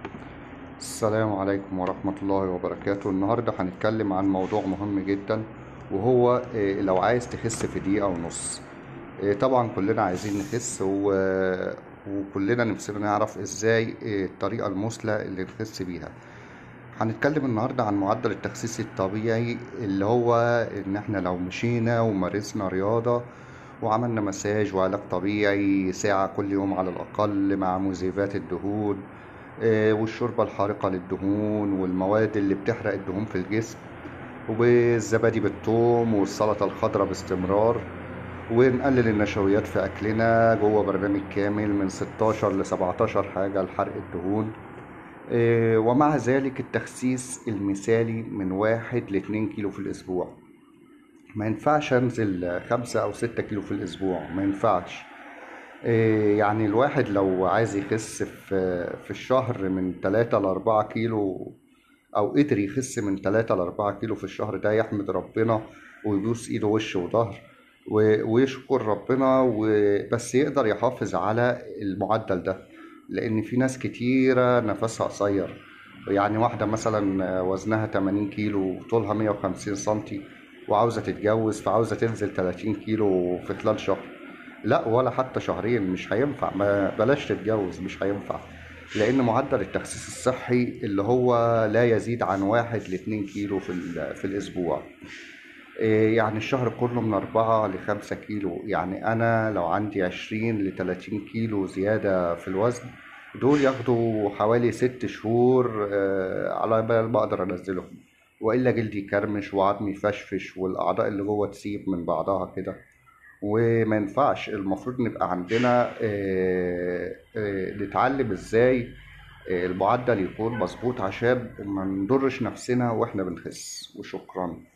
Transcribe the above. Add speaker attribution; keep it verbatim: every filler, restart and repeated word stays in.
Speaker 1: السلام عليكم ورحمة الله وبركاته. النهاردة هنتكلم عن موضوع مهم جدا، وهو آه، لو عايز تخس في دقيقة ونص. آه، طبعا كلنا عايزين نخس و... وكلنا نفسنا نعرف ازاي آه، الطريقة المثلى اللي نخس بيها. هنتكلم النهاردة عن معدل التخسيس الطبيعي، اللي هو ان احنا لو مشينا ومارسنا رياضة وعملنا مساج وعلاج طبيعي ساعة كل يوم على الأقل مع مذيبات الدهون، آه، والشوربة الحارقة للدهون والمواد اللي بتحرق الدهون في الجسم، والزبادي بالثوم والسلطة الخضراء باستمرار، ونقلل النشويات في أكلنا جوه برنامج كامل من ستاشر ل سبعتاشر حاجة لحرق الدهون. آه، ومع ذلك التخسيس المثالي من واحد لاتنين كيلو في الأسبوع. ما ينفعش أنزل خمسة أو ستة كيلو في الأسبوع، ما ينفعش. إيه يعني الواحد لو عايز يخس في في الشهر من تلاتة لأربعة كيلو، أو قدر يخس من تلاتة لأربعة كيلو في الشهر، ده يحمد ربنا ويبوس إيده وش وظهر و- ويشكر ربنا، وبس يقدر يحافظ على المعدل ده. لأن في ناس كتيرة نفسها قصير. يعني واحدة مثلا وزنها تمانين كيلو وطولها مية وخمسين سنتي وعاوزة تتجوز، فعاوزة تنزل تلاتين كيلو في خلال شهر. لا، ولا حتى شهرين، مش هينفع. ما بلاش تتجوز، مش هينفع. لأن معدل التخسيس الصحي اللي هو لا يزيد عن واحد لاتنين كيلو في, ال- في الأسبوع. إيه يعني الشهر كله من أربعة لخمسة كيلو. يعني أنا لو عندي عشرين لتلاتين كيلو زيادة في الوزن، دول ياخدوا حوالي ست شهور آه، على بال ما أقدر أنزلهم. وإلا جلدي يكرمش وعظمي يفشفش والأعضاء اللي جوه تسيب من بعضها كده. وما ينفعش. المفروض نبقى عندنا آه، آه، نتعلم ازاي آه، المعدل يكون مظبوط عشان ما نضرش نفسنا واحنا بنخس. وشكرا.